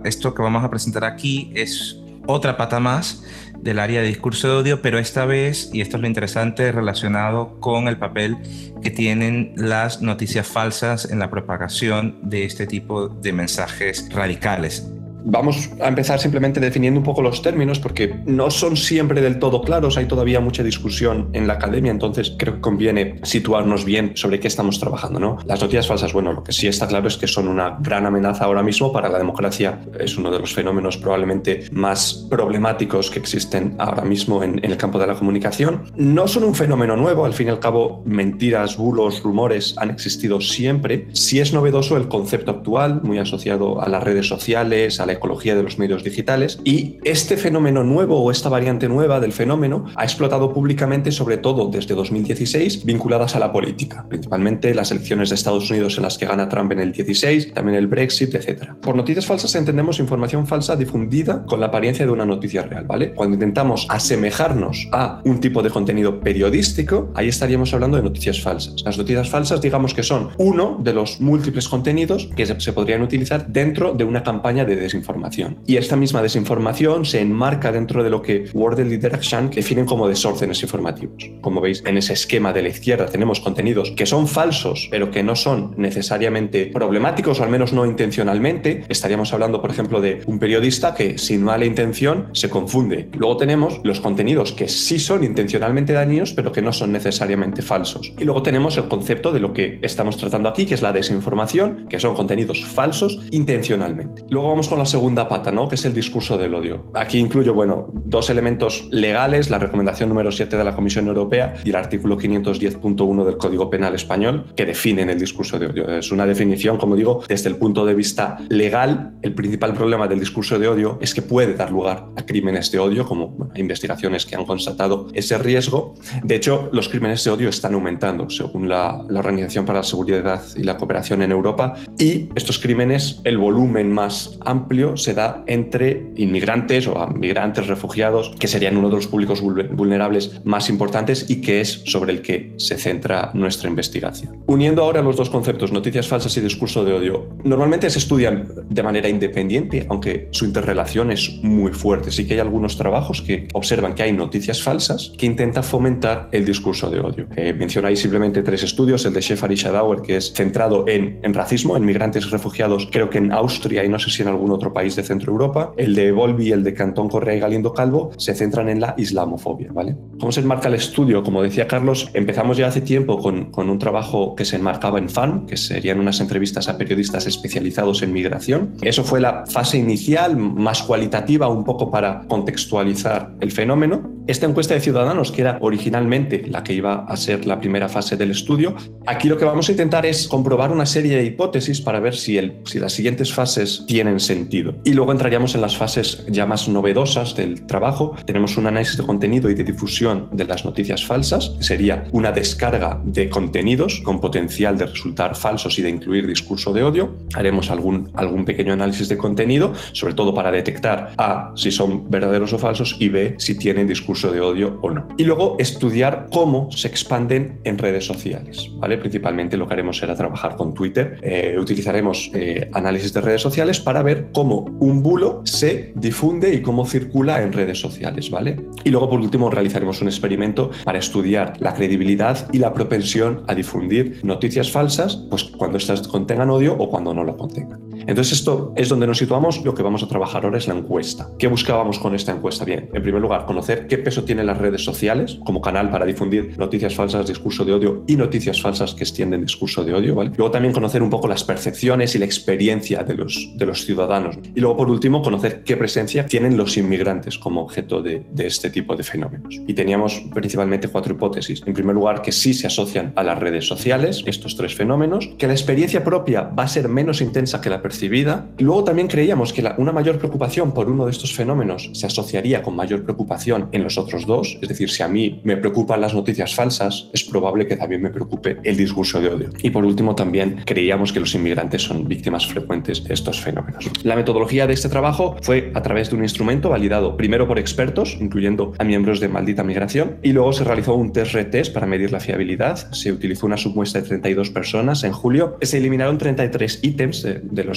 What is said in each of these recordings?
Esto que vamos a presentar aquí es otra pata más del área de discurso de odio, pero esta vez, y esto es lo interesante, relacionado con el papel que tienen las noticias falsas en la propagación de este tipo de mensajes radicales. Vamos a empezar simplemente definiendo un poco los términos porque no son siempre del todo claros, hay todavía mucha discusión en la academia, entonces creo que conviene situarnos bien sobre qué estamos trabajando, ¿no? Las noticias falsas, bueno, lo que sí está claro es que son una gran amenaza ahora mismo para la democracia, es uno de los fenómenos probablemente más problemáticos que existen ahora mismo en el campo de la comunicación. No son un fenómeno nuevo, al fin y al cabo mentiras, bulos, rumores han existido siempre. Sí es novedoso el concepto actual, muy asociado a las redes sociales, a la ecología de los medios digitales, y este fenómeno nuevo o esta variante nueva del fenómeno ha explotado públicamente, sobre todo desde 2016, vinculadas a la política, principalmente las elecciones de Estados Unidos en las que gana Trump en el 16, también el Brexit, etc. Por noticias falsas entendemos información falsa difundida con la apariencia de una noticia real, ¿vale? Cuando intentamos asemejarnos a un tipo de contenido periodístico, ahí estaríamos hablando de noticias falsas. Las noticias falsas, digamos que son uno de los múltiples contenidos que se podrían utilizar dentro de una campaña de desinformación. Y esta misma desinformación se enmarca dentro de lo que World Leader Action definen como desórdenes informativos. Como veis, en ese esquema de la izquierda tenemos contenidos que son falsos, pero que no son necesariamente problemáticos, o al menos no intencionalmente. Estaríamos hablando, por ejemplo, de un periodista que sin mala intención se confunde. Luego tenemos los contenidos que sí son intencionalmente dañinos, pero que no son necesariamente falsos. Y luego tenemos el concepto de lo que estamos tratando aquí, que es la desinformación, que son contenidos falsos intencionalmente. Luego vamos con la segunda pata, ¿no? Que es el discurso del odio. Aquí incluyo, bueno, dos elementos legales, la recomendación número 7 de la Comisión Europea y el artículo 510.1 del Código Penal español, que definen el discurso de odio. Es una definición, como digo, desde el punto de vista legal. El principal problema del discurso de odio es que puede dar lugar a crímenes de odio, como bueno, hay investigaciones que han constatado ese riesgo. De hecho, los crímenes de odio están aumentando, según la Organización para la Seguridad y la Cooperación en Europa, y estos crímenes, el volumen más amplio se da entre inmigrantes o a migrantes, refugiados, que serían uno de los públicos vulnerables más importantes y que es sobre el que se centra nuestra investigación. Uniendo ahora los dos conceptos, noticias falsas y discurso de odio, normalmente se estudian de manera independiente, aunque su interrelación es muy fuerte. Sí que hay algunos trabajos que observan que hay noticias falsas que intentan fomentar el discurso de odio. Menciono ahí simplemente 3 estudios, el de Schäfer y Schadauer, que es centrado en racismo, en migrantes y refugiados, creo que en Austria y no sé si en algún otro país de Centro Europa. El de Volvi y el de Cantón Correa y Galindo Calvo se centran en la islamofobia, ¿vale? ¿Cómo se enmarca el estudio? Como decía Carlos, empezamos ya hace tiempo con un trabajo que se enmarcaba en FAN, que serían unas entrevistas a periodistas especializados en migración. Eso fue la fase inicial, más cualitativa, un poco para contextualizar el fenómeno. Esta encuesta de ciudadanos, que era originalmente la que iba a ser la primera fase del estudio, aquí lo que vamos a intentar es comprobar una serie de hipótesis para ver si las siguientes fases tienen sentido. Y luego entraríamos en las fases ya más novedosas del trabajo. Tenemos un análisis de contenido y de difusión de las noticias falsas, que sería una descarga de contenidos con potencial de resultar falsos y de incluir discurso de odio. Haremos algún pequeño análisis de contenido, sobre todo para detectar A, si son verdaderos o falsos, y B, si tienen discurso de odio o no. Y luego estudiar cómo se expanden en redes sociales, ¿vale? Principalmente lo que haremos será trabajar con Twitter. Utilizaremos análisis de redes sociales para ver cómo un bulo se difunde y cómo circula en redes sociales, ¿vale? Y luego, por último, realizaremos un experimento para estudiar la credibilidad y la propensión a difundir noticias falsas, pues cuando estas contengan odio o cuando no lo contengan. Entonces, esto es donde nos situamos. Lo que vamos a trabajar ahora es la encuesta. ¿Qué buscábamos con esta encuesta? Bien, en primer lugar, conocer qué peso tienen las redes sociales como canal para difundir noticias falsas, discurso de odio y noticias falsas que extienden discurso de odio, ¿vale? Luego también conocer un poco las percepciones y la experiencia de los ciudadanos. Y luego, por último, conocer qué presencia tienen los inmigrantes como objeto de este tipo de fenómenos. Y teníamos principalmente 4 hipótesis. En primer lugar, que sí se asocian a las redes sociales, estos 3 fenómenos, que la experiencia propia va a ser menos intensa que la percibida. Y luego también creíamos que una mayor preocupación por uno de estos fenómenos se asociaría con mayor preocupación en los otros 2. Es decir, si a mí me preocupan las noticias falsas, es probable que también me preocupe el discurso de odio. Y por último, también creíamos que los inmigrantes son víctimas frecuentes de estos fenómenos. La metodología de este trabajo fue a través de un instrumento validado primero por expertos, incluyendo a miembros de Maldita Migración, y luego se realizó un test-retest para medir la fiabilidad. Se utilizó una submuestra de 32 personas en julio. Se eliminaron 33 ítems de los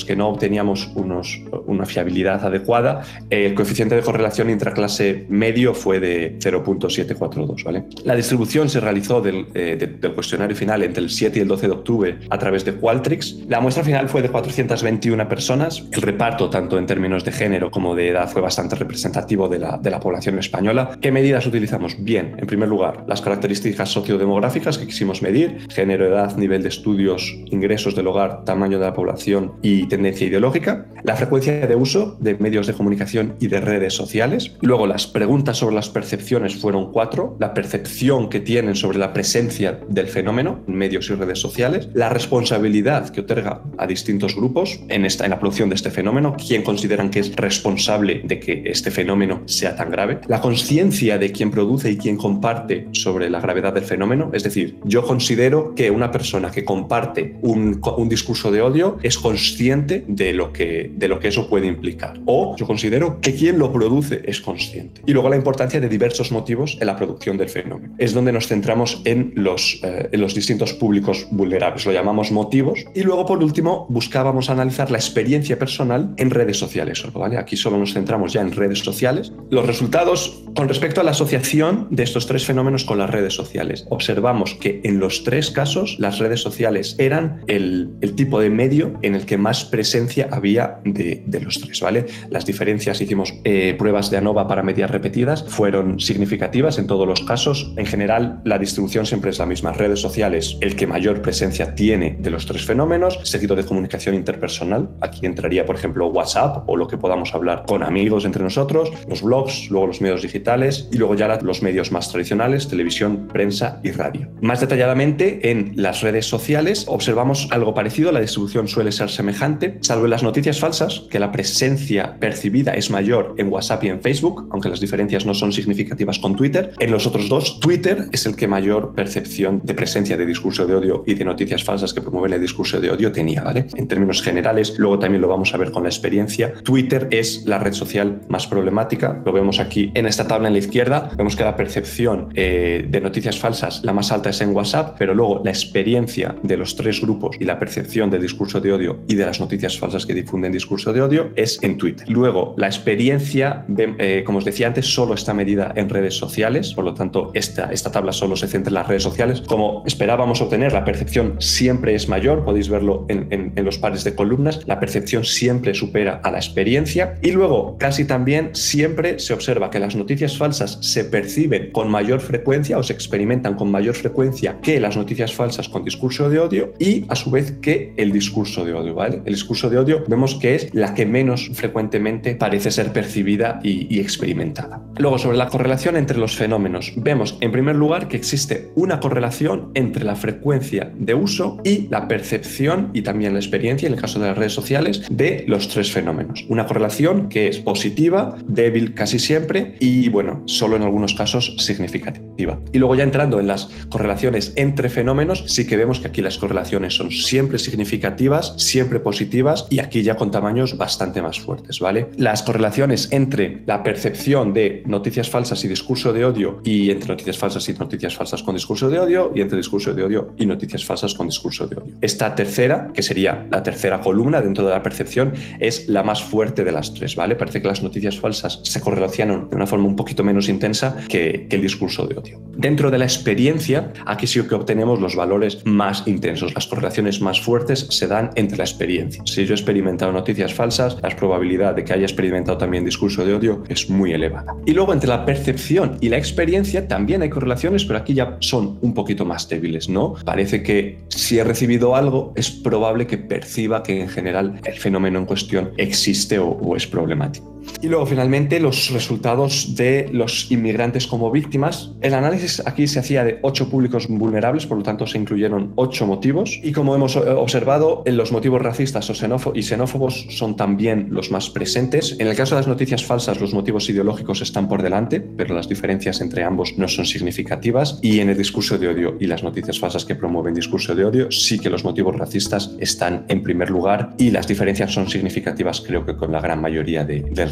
que no obteníamos una fiabilidad adecuada, el coeficiente de correlación intraclase medio fue de 0.742, ¿vale? La distribución se realizó del cuestionario final entre el 7 y el 12 de octubre a través de Qualtrics. La muestra final fue de 421 personas. El reparto, tanto en términos de género como de edad, fue bastante representativo de la población española. ¿Qué medidas utilizamos? Bien, en primer lugar, las características sociodemográficas que quisimos medir: género, edad, nivel de estudios, ingresos del hogar, tamaño de la población y tendencia ideológica. La frecuencia de uso de medios de comunicación y de redes sociales. Luego, las preguntas sobre las percepciones fueron 4. La percepción que tienen sobre la presencia del fenómeno en medios y redes sociales. La responsabilidad que otorga a distintos grupos en la producción de este fenómeno. ¿Quién consideran que es responsable de que este fenómeno sea tan grave? La conciencia de quien produce y quien comparte sobre la gravedad del fenómeno. Es decir, yo considero que una persona que comparte un discurso de odio es consciente de lo que eso puede implicar. O yo considero que quien lo produce es consciente. Y luego la importancia de diversos motivos en la producción del fenómeno. Es donde nos centramos en los distintos públicos vulnerables. Lo llamamos motivos. Y luego, por último, buscábamos analizar la experiencia personal en redes sociales. ¿Vale? Aquí solo nos centramos ya en redes sociales. Los resultados con respecto a la asociación de estos 3 fenómenos con las redes sociales. Observamos que en los 3 casos las redes sociales eran el tipo de medio en el que más presencia había de los 3, ¿vale? Las diferencias, hicimos pruebas de ANOVA para medias repetidas, fueron significativas en todos los casos. En general, la distribución siempre es la misma. Redes sociales, el que mayor presencia tiene de los 3 fenómenos, seguido de comunicación interpersonal. Aquí entraría, por ejemplo, WhatsApp o lo que podamos hablar con amigos entre nosotros, los blogs, luego los medios digitales y luego ya los medios más tradicionales, televisión, prensa y radio. Más detalladamente, en las redes sociales observamos algo parecido. La distribución suele ser semejante, salvo en las noticias falsas, que la presencia percibida es mayor en WhatsApp y en Facebook, aunque las diferencias no son significativas con Twitter. En los otros 2, Twitter es el que mayor percepción de presencia de discurso de odio y de noticias falsas que promueven el discurso de odio tenía, ¿vale? En términos generales, luego también lo vamos a ver con la experiencia. Twitter es la red social más problemática. Lo vemos aquí en esta tabla en la izquierda. Vemos que la percepción de noticias falsas, la más alta es en WhatsApp, pero luego la experiencia de los 3 grupos y la percepción del discurso de odio y de las noticias falsas que difunden discurso de odio es en Twitter. Luego, la experiencia, como os decía antes, solo está medida en redes sociales, por lo tanto, esta tabla solo se centra en las redes sociales. Como esperábamos obtener, la percepción siempre es mayor, podéis verlo en los pares de columnas, la percepción siempre supera a la experiencia. Y luego, casi también siempre se observa que las noticias falsas se perciben con mayor frecuencia o se experimentan con mayor frecuencia que las noticias falsas con discurso de odio y a su vez que el discurso de odio, ¿vale? El discurso de odio vemos que es la que menos frecuentemente parece ser percibida y experimentada. Luego, sobre la correlación entre los fenómenos, vemos en primer lugar que existe una correlación entre la frecuencia de uso y la percepción y también la experiencia, en el caso de las redes sociales, de los 3 fenómenos. Una correlación que es positiva, débil casi siempre y, bueno, solo en algunos casos significativa. Y luego ya entrando en las correlaciones entre fenómenos, sí que vemos que aquí las correlaciones son siempre significativas, siempre positivas y aquí ya con tamaños bastante más fuertes, ¿vale? Las correlaciones entre la percepción de noticias falsas y discurso de odio y entre noticias falsas y noticias falsas con discurso de odio y entre discurso de odio y noticias falsas con discurso de odio. Esta tercera, que sería la tercera columna dentro de la percepción, es la más fuerte de las 3, ¿vale? Parece que las noticias falsas se correlacionan de una forma un poquito menos intensa que el discurso de odio. Dentro de la experiencia, aquí sí que obtenemos los valores más intensos. Las correlaciones más fuertes se dan entre la experiencia. Si yo he experimentado noticias falsas, la probabilidad de que haya experimentado también discurso de odio es muy elevada. Y luego entre la percepción y la experiencia también hay correlaciones, pero aquí ya son un poquito más débiles, ¿no? Parece que si he recibido algo, es probable que perciba que en general el fenómeno en cuestión existe o es problemático. Y luego finalmente los resultados de los inmigrantes como víctimas. El análisis aquí se hacía de 8 públicos vulnerables, por lo tanto se incluyeron 8 motivos y como hemos observado, los motivos racistas y xenófobos son también los más presentes. En el caso de las noticias falsas, los motivos ideológicos están por delante, pero las diferencias entre ambos no son significativas, y en el discurso de odio y las noticias falsas que promueven discurso de odio sí que los motivos racistas están en primer lugar y las diferencias son significativas, creo que con la gran mayoría del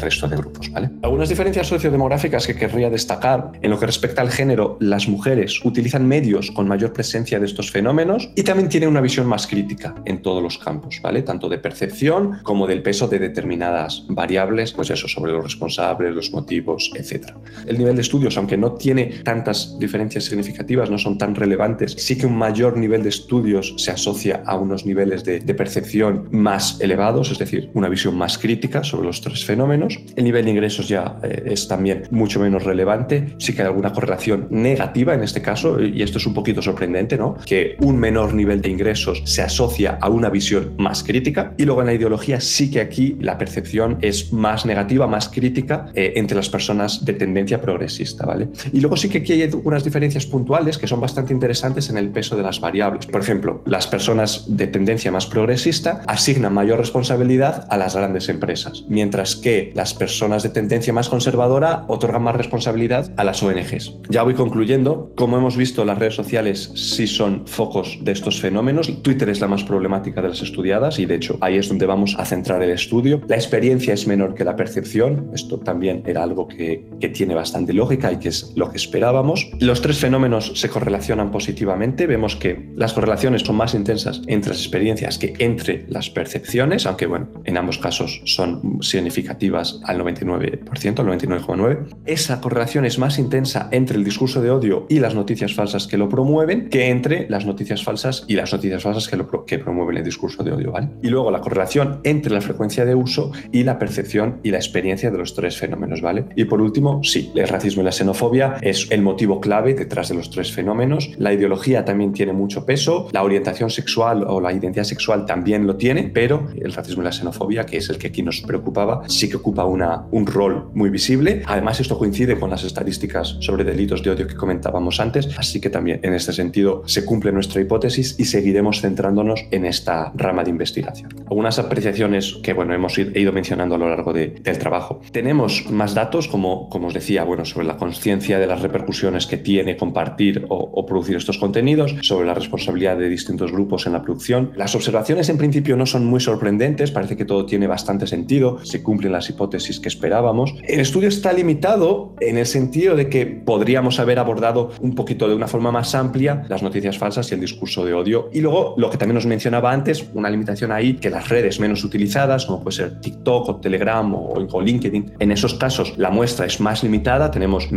resto de grupos, ¿vale? Algunas diferencias sociodemográficas que querría destacar: en lo que respecta al género, las mujeres utilizan medios con mayor presencia de estos fenómenos y también tienen una visión más crítica en todos los campos, ¿vale? Tanto de percepción como del peso de determinadas variables, pues eso, sobre los responsables, los motivos, etc. El nivel de estudios, aunque no tiene tantas diferencias significativas, no son tan relevantes, sí que un mayor nivel de estudios se asocia a unos niveles de percepción más elevados, es decir, una visión más crítica sobre los tres fenómenos. El nivel de ingresos ya es también mucho menos relevante, sí que hay alguna correlación negativa en este caso, y esto es un poquito sorprendente, ¿no? Que un menor nivel de ingresos se asocia a una visión más crítica. Y luego en la ideología sí que aquí la percepción es más negativa, más crítica entre las personas de tendencia progresista, ¿vale? Y luego sí que aquí hay unas diferencias puntuales que son bastante interesantes en el peso de las variables. Por ejemplo, las personas de tendencia más progresista asignan mayor responsabilidad a las grandes empresas, mientras que las personas de tendencia más conservadora otorgan más responsabilidad a las ONGs. Ya voy concluyendo. Como hemos visto, las redes sociales sí son focos de estos fenómenos. Twitter es la más problemática de las estudiadas y de hecho ahí es donde vamos a centrar el estudio. La experiencia es menor que la percepción. Esto también era algo que tiene bastante lógica y que es lo que esperábamos. Los tres fenómenos se correlacionan positivamente. Vemos que las correlaciones son más intensas entre las experiencias que entre las percepciones, aunque bueno, en ambos casos son significativas al 99%, al 99,9%. Esa correlación es más intensa entre el discurso de odio y las noticias falsas que lo promueven que entre las noticias falsas y las noticias falsas que promueven el discurso de odio, ¿vale? Y luego la correlación entre la frecuencia de uso y la percepción y la experiencia de los tres fenómenos, ¿vale? Y por último, sí, el racismo y la xenofobia es el motivo clave detrás de los tres fenómenos. La ideología también tiene mucho peso, la orientación sexual o la identidad sexual también lo tiene, pero el racismo y la xenofobia, que es el que aquí nos preocupaba, sí que ocupa un rol muy visible. Además, esto coincide con las estadísticas sobre delitos de odio que comentábamos antes, así que también en este sentido se cumple nuestra hipótesis y seguiremos centrándonos en esta rama de investigación. Algunas apreciaciones que bueno, hemos ido mencionando a lo largo del trabajo. Tenemos más datos, como os decía, bueno, sobre la conciencia de las repercusiones que tiene compartir o producir estos contenidos, sobre la responsabilidad de distintos grupos en la producción. Las observaciones en principio no son muy sorprendentes, parece que todo tiene bastante sentido, se cumplen las hipótesis que esperábamos. El estudio está limitado en el sentido de que podríamos haber abordado un poquito de una forma más amplia las noticias falsas y el discurso de odio. Y luego, lo que también os mencionaba antes, una limitación ahí, que las redes menos utilizadas, como puede ser TikTok o Telegram o LinkedIn, en esos casos la muestra es más limitada, tenemos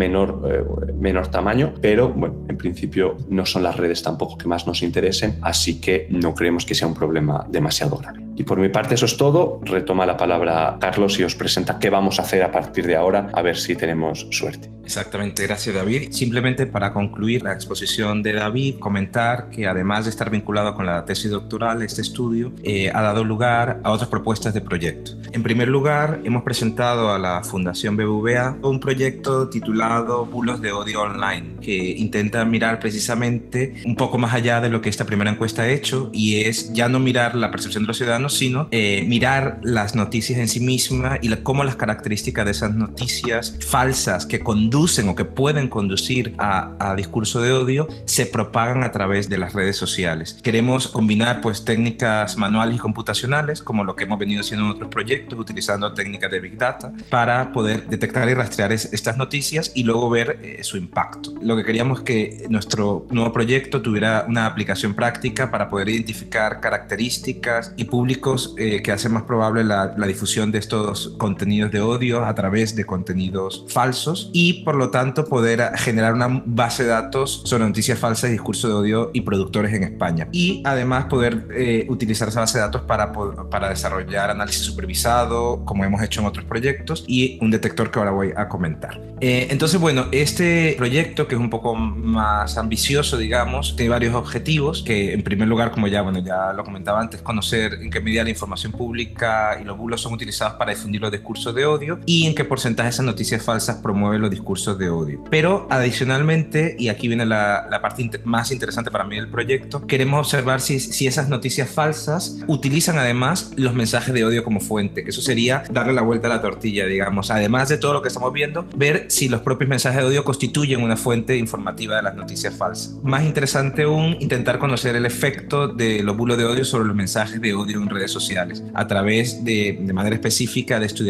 menor tamaño, pero bueno, en principio no son las redes tampoco que más nos interesen, así que no creemos que sea un problema demasiado grave. Y por mi parte eso es todo. Retoma la palabra Carlos y os presenta qué vamos a hacer a partir de ahora, a ver si tenemos suerte. Exactamente, gracias David. Simplemente para concluir la exposición de David, comentar que además de estar vinculado con la tesis doctoral, este estudio ha dado lugar a otras propuestas de proyecto. En primer lugar, hemos presentado a la Fundación BBVA un proyecto titulado Bulos de Odio Online, que intenta mirar precisamente un poco más allá de lo que esta primera encuesta ha hecho, y es ya no mirar la percepción de los ciudadanos, sino mirar las noticias en sí mismas y cómo las características de esas noticias falsas que conducen o que pueden conducir a discurso de odio se propagan a través de las redes sociales. Queremos combinar pues técnicas manuales y computacionales, como lo que hemos venido haciendo en otros proyectos, utilizando técnicas de Big Data para poder detectar y rastrear estas noticias y luego ver su impacto. Lo que queríamos es que nuestro nuevo proyecto tuviera una aplicación práctica para poder identificar características y públicos que hacen más probable la difusión de estos contenidos de odio a través de contenidos falsos y por lo tanto poder generar una base de datos sobre noticias falsas y discurso de odio y productores en España, y además poder utilizar esa base de datos para desarrollar análisis supervisado como hemos hecho en otros proyectos y un detector que ahora voy a comentar. Entonces bueno, este proyecto, que es un poco más ambicioso, digamos, tiene varios objetivos, que en primer lugar, como ya lo comentaba antes, conocer en qué medida la información pública y los bulos son utilizados para difundir los discursos de odio y en qué porcentaje esas noticias falsas promueven los discursos de odio. Pero adicionalmente, y aquí viene la parte más interesante para mí del proyecto, queremos observar si esas noticias falsas utilizan además los mensajes de odio como fuente, que eso sería darle la vuelta a la tortilla, digamos, además de todo lo que estamos viendo, ver si los propios mensajes de odio constituyen una fuente informativa de las noticias falsas. Más interesante aún, intentar conocer el efecto de los bulos de odio sobre los mensajes de odio en redes sociales, a través de manera específica de estudiar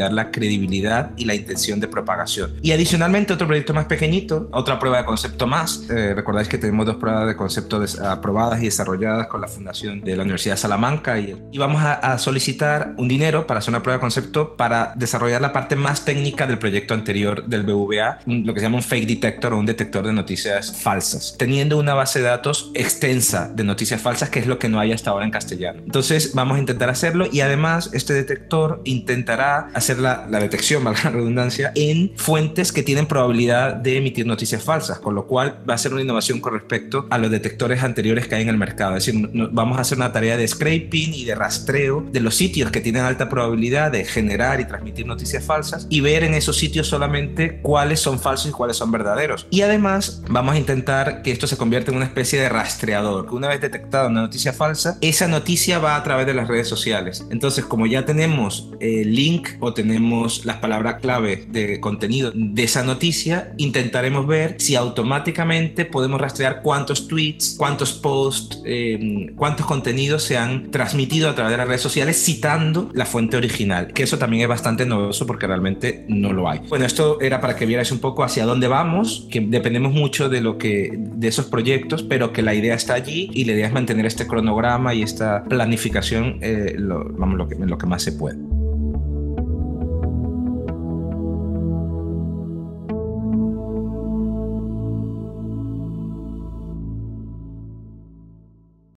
evaluar la credibilidad y la intención de propagación. Y adicionalmente otro proyecto más pequeñito, otra prueba de concepto más. Recordáis que tenemos 2 pruebas de concepto aprobadas y desarrolladas con la Fundación de la Universidad de Salamanca y vamos a solicitar un dinero para hacer una prueba de concepto para desarrollar la parte más técnica del proyecto anterior del BBVA, lo que se llama un fake detector o un detector de noticias falsas, teniendo una base de datos extensa de noticias falsas, que es lo que no hay hasta ahora en castellano. Entonces vamos a intentar hacerlo y además este detector intentará hacer la detección, valga la redundancia, en fuentes que tienen probabilidad de emitir noticias falsas, con lo cual va a ser una innovación con respecto a los detectores anteriores que hay en el mercado. Es decir, vamos a hacer una tarea de scraping y de rastreo de los sitios que tienen alta probabilidad de generar y transmitir noticias falsas y ver en esos sitios solamente cuáles son falsos y cuáles son verdaderos. Y además vamos a intentar que esto se convierta en una especie de rastreador, que una vez detectada una noticia falsa, esa noticia va a través de las redes sociales. Entonces, como ya tenemos el link o tenemos las palabras clave de contenido de esa noticia, intentaremos ver si automáticamente podemos rastrear cuántos tweets, cuántos posts, cuántos contenidos se han transmitido a través de las redes sociales citando la fuente original, que eso también es bastante novedoso porque realmente no lo hay. Bueno, esto era para que vierais un poco hacia dónde vamos, que dependemos mucho de esos proyectos, pero que la idea está allí y la idea es mantener este cronograma y esta planificación lo que más se puede.